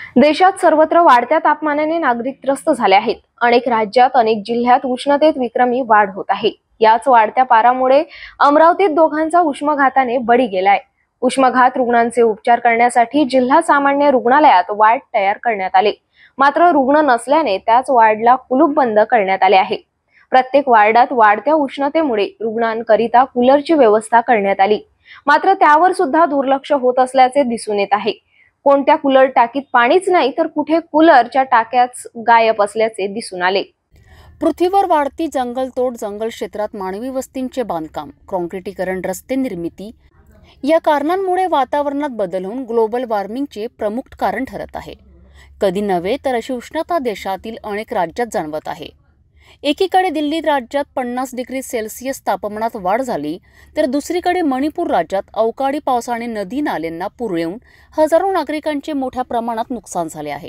देशात सर्वत्र वाढत्या तापमानाने नागरिक त्रस्त झाले आहेत। अनेक राज्यात अनेक जिल्ह्यात उष्णतेत विक्रमी वाढ होत आहे। याच वाढत्या पारामुळे अमरावतीत दोघांचा उष्माघाताने बळी गेलाय। उष्माघात रुग्णांचे उपचार करण्यासाठी जिल्हा सामान्य रुग्णालयात वार्ड तयार करण्यात आले, मात्र रुग्ण नसल्याने त्याच वार्डला कुलूप बंद करण्यात आले आहे। प्रत्येक वार्डात वाढत्या उष्णतेमुळे रुग्णांकरिता कूलरची व्यवस्था करण्यात आली, मात्र त्यावर सुद्धा दुर्लक्ष होत असल्याचे दिसून येत आहे। कोणत्या कूलर टाकीत पाणीच नाही तर कुठे कूलरच्या टाक्याच गायब असल्याचे दिसून आले। पृथ्वीवर वाढती जंगलतोड, जंगल क्षेत्रात मानवी वस्तींचे बांधकाम, काँक्रिटीकरण, रस्ते निर्मिती या कारणांमुळे वातावरणात बदल होऊन ग्लोबल वॉर्मिंगचे प्रमुख कारण ठरत आहे। कधी नव्हे तर अशी उष्णता देशातील अनेक राज्यात जाणवत आहे। एकीकडे दिल्ली राज्यात 50 डिग्री सेल्सिअस तापमानात वाढ झाली, तर दुसरीकडे मणिपूर राज्यात अवकाळी पावसाने नदी नाल्यांना पूर येऊन हजारो नागरिकांचे मोठ्या प्रमाणात नुकसान झाले आहे।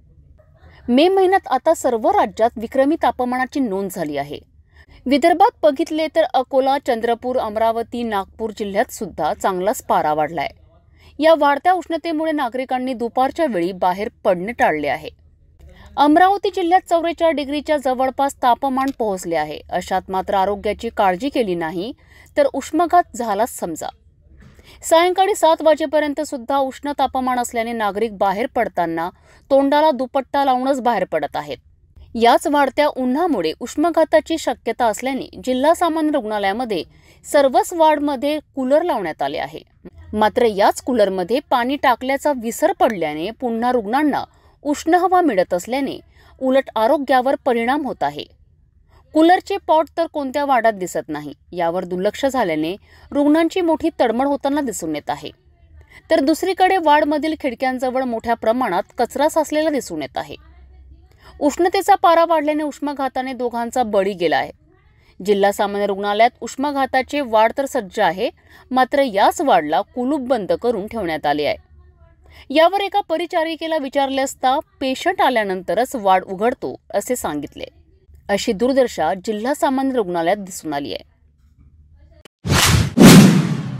मे महिन्यात आता सर्व राज्यात विक्रमी तापमानाची नोंद झाली आहे। विदर्भात बघितले तर अकोला, चंद्रपूर, अमरावती, नागपूर जिल्ह्यात सुद्धा चांगलाच पारा वाढलाय। या वाढत्या उष्णतेमुळे नागरिकांनी दुपारच्या वेळी बाहेर पडणे टाळले आहे। अमरावती जिल्ह्यात 44 डिग्रीच्या जवळपास तापमान पोहोचले आहे। अशात मात्र आरोग्याची काळजी केली नाही तर उष्माघात झालाच समजा। सायंकाळी 7 वाजेपर्यंत सुद्धा उष्ण तापमान असल्याने नागरिक बाहेर पडताना तोंडाला दुपट्टा लावूनच बाहेर पडत आहेत। याच वाढत्या उन्हामुळे उष्माघाताची शक्यता असल्याने जिल्हा सामान्य रुग्णालयामध्ये सर्वच वार्डमध्ये कूलर लावण्यात आले आहे। मात्र याच कूलरमध्ये पाणी टाकल्याचा विसर पडल्याने पुन्हा रुग्णांना उष्ण हवा मिळत असल्याने उलट आरोग्यावर परिणाम होत आहे। कूलरचे पॉट तर कोणत्या वार्डात दिसत नाही, यावर दुर्लक्ष झाल्याने रुग्णांची मोठी तडमड होताना दिसून येत आहे। तर दुसरीकडे वार्डमधील खिडक्यांजवळ मोठ्या प्रमाणात कचरा साचलेला दिसून येत आहे। उष्णतेचा पारा वाढल्याने उष्माघाताने दोघांचा बळी गेला आहे। जिल्हा सामान्य रुग्णालयात उष्माघाताचे वाढ तर सज्ज आहे, मात्र याच वार्डला कुलूप बंद करून ठेवण्यात आले आहे। यावर एका परिचारिकेला विचारले असता पेशंट आल्यानंतरच वार्ड उघडतो असे सांगितले। अशी दुर्दशा जिल्हा सामान्य रुग्णालयात दिसून आली आहे।